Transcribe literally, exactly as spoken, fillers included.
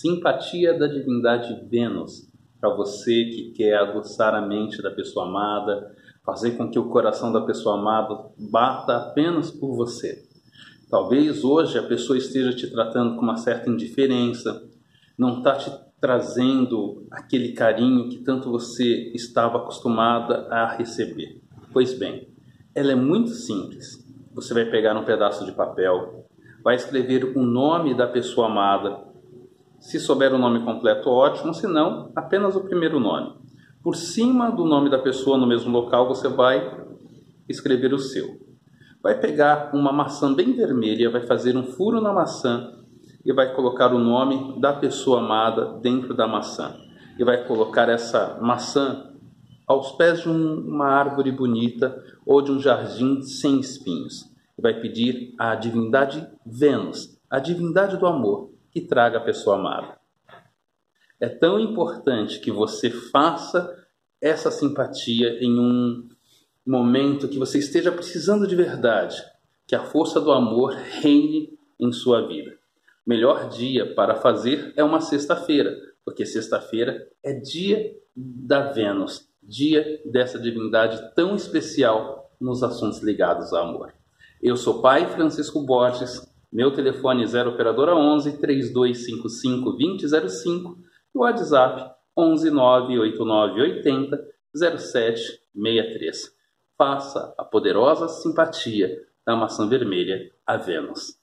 Simpatia da divindade Vênus, para você que quer aguçar a mente da pessoa amada, fazer com que o coração da pessoa amada bata apenas por você. Talvez hoje a pessoa esteja te tratando com uma certa indiferença, não está te trazendo aquele carinho que tanto você estava acostumada a receber. Pois bem, ela é muito simples. Você vai pegar um pedaço de papel, vai escrever o nome da pessoa amada. Se souber o nome completo, ótimo, se não, apenas o primeiro nome. Por cima do nome da pessoa, no mesmo local, você vai escrever o seu. Vai pegar uma maçã bem vermelha, vai fazer um furo na maçã e vai colocar o nome da pessoa amada dentro da maçã. E vai colocar essa maçã aos pés de um, uma árvore bonita ou de um jardim sem espinhos. E vai pedir à divindade Vênus, a divindade do amor, que traga a pessoa amada. É tão importante que você faça essa simpatia em um momento que você esteja precisando de verdade, que a força do amor reine em sua vida. O melhor dia para fazer é uma sexta-feira, porque sexta-feira é dia da Vênus, dia dessa divindade tão especial nos assuntos ligados ao amor. Eu sou Pai Francisco Borges, meu telefone é zero operadora onze, três dois cinco cinco, dois zero zero cinco e o WhatsApp onze, nove oito nove oito zero, zero sete seis três. Faça a poderosa simpatia da maçã vermelha a Vênus.